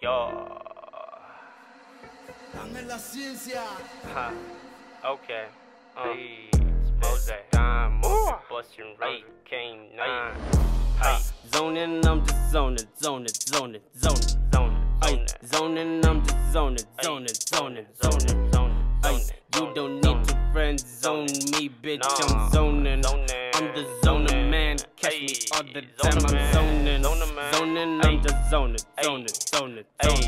Yo. Ha. Okay. Mozay. Bustin' right. King 9. Hey. Zonin, I'm just zonin'. Zonin, I'm just zonin'. You don't need to friend zone me, bitch. I'm zonin'. I'm the zonin' man. Catch me all the time. I'm zonin'. Zonin', I'm just zonin'. Zonin',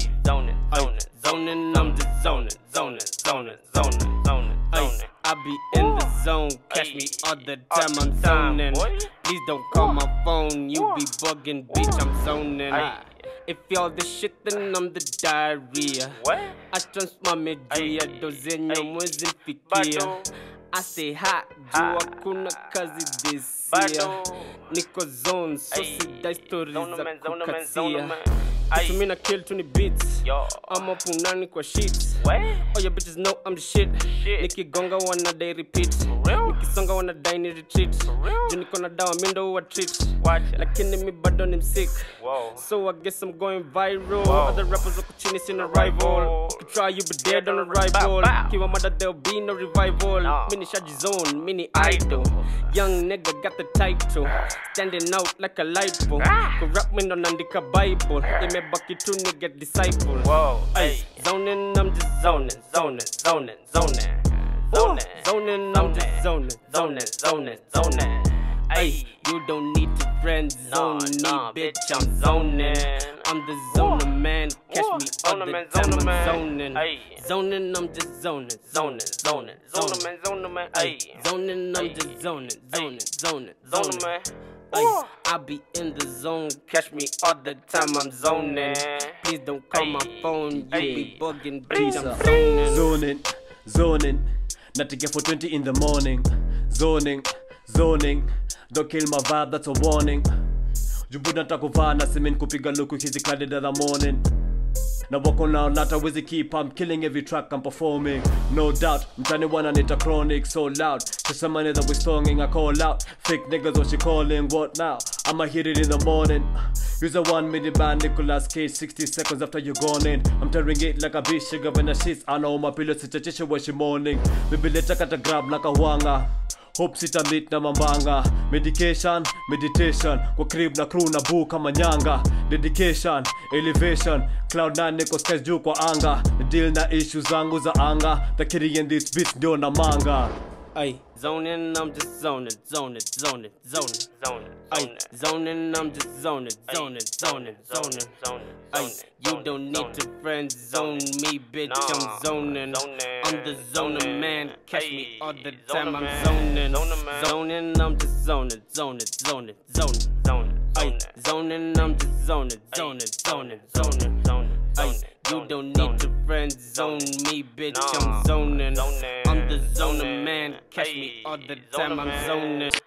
I'm just zonin'. I be in the zone, catch me all the time, I'm zonin'. Please don't call my phone, you be bugging, bitch, I'm zonin'. If y'all the shit, then I'm the diarrhea. Atransmame juu ya dozenyo mwezi fikia. I say hot, juu hakuna kazi this year. Niko zone, so sidai stories za kukatia. Kitu mina kill 20 beats. I'm up unani kwa sheets. All your bitches know I'm the shit. Nikigonga wana day repeat. Nikisonga wana die ni retreat. Juu niko na dawa mindo wa treat. Lakini mi bado ni sick. So I guess I'm going viral. Other rappers wako chini sina rival. You try you be dead on arrival. Kiwa mada there'll be no revival. Mini shaji zone, mini idol. Young nigga got the title. Standing out like a light bulb. Rap me no nandika Bible. Imebaki tu nigga disciple. Ay, zonin', I'm just zonin'. Zonin', I'm just zonin'. Ay, you don't need to friend zone me, bitch, I'm zonin'. I'm the zonin' man, catch me all the time, I'm zonin'. Zonin', I'm just zonin'. Ay, zonin', I'm just zonin'. Ay, I be in the zone, catch me all the time, I'm zonin'. Please don't call my phone, you be bugging, bitch, I'm zonin'. Not to get for 20 in the morning. Zoning. Don't kill my vibe, that's a warning. Jubuda takuvana, simen kupiga luku hizi kladed in the morning. Now walk on now, not always keep, I'm killing every track I'm performing. No doubt, mtani wana nita chronic, so loud. To somebody that we songing, I call out. Fake niggas what she calling, what now? I'ma hit it in the morning. Use a 1 minute band, Nicolas Cage, 60 seconds after you gone in. I'm tearing it like a bitch, sugar when the sheets. I know my pillow, such a chicha when she morning. Maybe later cut a grab like a wanga. Hope sita meet na mambanga. Medication, meditation. Kwa crib na crew na boo kama nyanga. Dedication, elevation. Cloud 9 niko skies juu kwa anga. Deal na issues zangu za anga. The kitty in this bitch ndio na manga. Ay, zonin', I'm just zonin'. Ay, zonin', I'm just zonin'. Ay, you don't need to friend zone me, bitch, I'm zonin'. I'm the zonin' man, catch me all the time, I'm zonin'. Zonin', I'm just zonin'. Ay, zonin', I'm just zonin'. Ay, you don't need to friend zone me, bitch, I'm zonin'. I'm the zonin' man, catch me all the time, I'm zonin'.